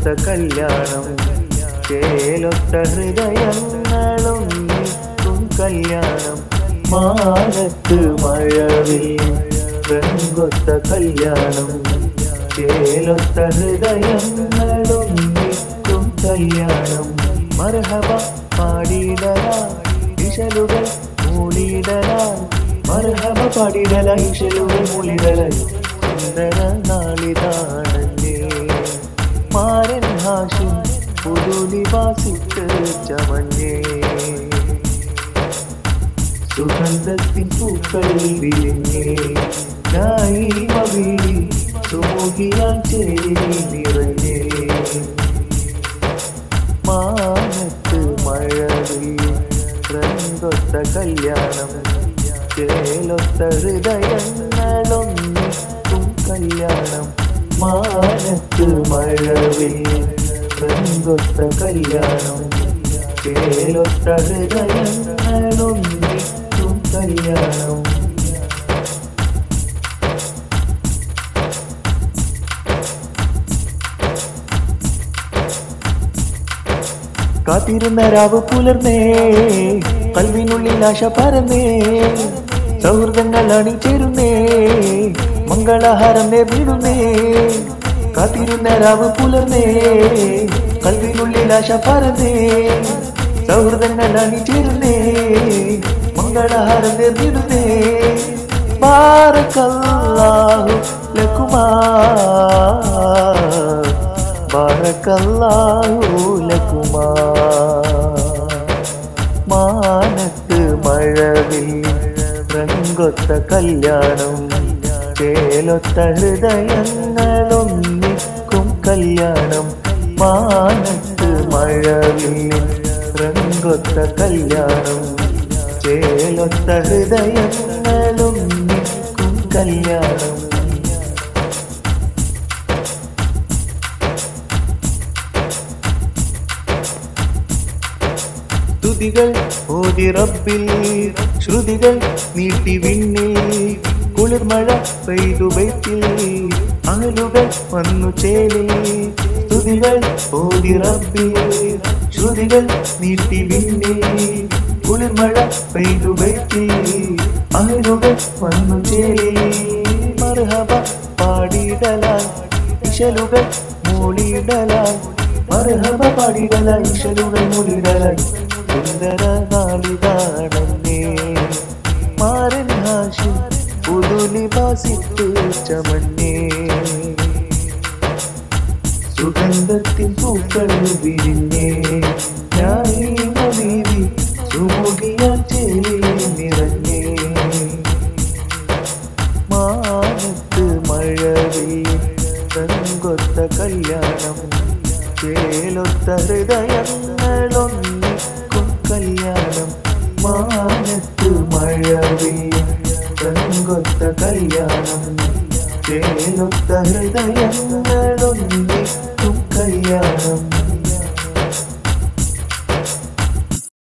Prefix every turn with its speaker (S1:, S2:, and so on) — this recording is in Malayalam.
S1: ചേലൊത്ത കല്യാണം ചേലൊത്ത ഹൃദയങ്ങളൊന്നിക്കും കല്യാണം മാനത്ത് മഴവിൽ രംഗൊത്ത കല്യാണം ചേലൊത്ത ഹൃദയങ്ങളൊന്നിക്കും കല്യാണം മർഹബ പാടിടലാ ഇശലുകൾ മൂളിടലാ മർഹബ പാടിടല ഇശലുകൾ മൂളിടലാ സുന്ദര നാളിതാണല്ലേ മാരൻ ഹാഷിം പുതുലിവാസിക്ക് ചമഞ്ഞേ സുഗന്ധത്തിൻ പൂക്കൾ വിരിഞ്ഞേ നായിമവിളി സുമുഖിയാൽ ചേരി നിറഞ്ഞേ മാനത്ത് മഴവിൽ രംഗൊത്ത കല്യാണം ചേലൊത്ത ഹൃദയങ്ങളൊന്നിക്കും കല്യാണം മാനത്ത് മഴവിൽ രംഗൊത്ത കല്യാണം ചേലൊത്ത ഹൃദയങ്ങളൊന്നിക്കും കല്യാണം കാത്തിരുന്ന രാവ് പുലർന്നേ കൽവിനുള്ളിൽ ആശ പരന്നേ സൗഹൃദങ്ങൾ അണിചേരുന്നേ മംഗളഹാരം നേർന്നിടുന്നേ കാത്തിരുന്ന രാവ് പുലർന്നേ കൽവിനുള്ളിൽ ആശ പരന്നേ സൗഹൃദങ്ങൾ അണിചേരുന്നേ മംഗളഹാരം നേർന്നിടുന്നേ ബാറക്കല്ലാഹു ലക്കുമാ ബാറക്കല്ലാഹു ലക്കുമാ മാനത്ത് മഴവിൽ രംഗൊത്ത കല്യാണം ചേലൊത്ത ഹൃദയങ്ങളൊന്നിക്കും കല്യാണം മാനത്ത് മഴവിൽ രംഗൊത്ത കല്യാണം ചേലൊത്ത ഹൃദയങ്ങളൊന്നിക്കും കല്യാണം സ്തുതികൾ ഓതി റബ്ബിൽ ശ്രുതികൾ നീട്ടി വിണ്ണിൽ കുളിർമഴ പെയ്തു ബൈത്തിൽ അഹലുകൾ വന്നു ചേലിൽ സ്തുതികൾ ഓതി റബ്ബിൽ ശ്രുതികൾ നീട്ടി വിണ്ണിൽ കുളിർമഴ പെയ്തു ബൈത്തിൽ അഹലുകൾ വന്നു ചേലിൽ മർഹബ പാടിടലാൽ ഇശലുകൾ മൂളിടലാൽ മർഹബ പാടിടലാൽ ഇശലുകൾ മൂളിടലാൽ സുന്ദര നാളിതാണല്ലേ മാരൻ ഹാഷിം പുതുലിവാസിക്ക് ചമഞ്ഞേ സുഗന്ധത്തിൻ പൂക്കൾ വിരിഞ്ഞേ നായിമവിളി സുമുഖിയാൽ ചേരി നിറഞ്ഞേ മാനത്ത് മഴവിൽ രംഗൊത്ത കല്യാണം ചേലൊത്ത ഹൃദയങ്ങളൊന്നിക്കും കല്യാണം മാനത്ത് മഴവിൽ രംഗൊത്ത കല്യാണം ചേലൊത്ത ഹൃദയങ്ങളൊന്നിക്കും കല്യാണം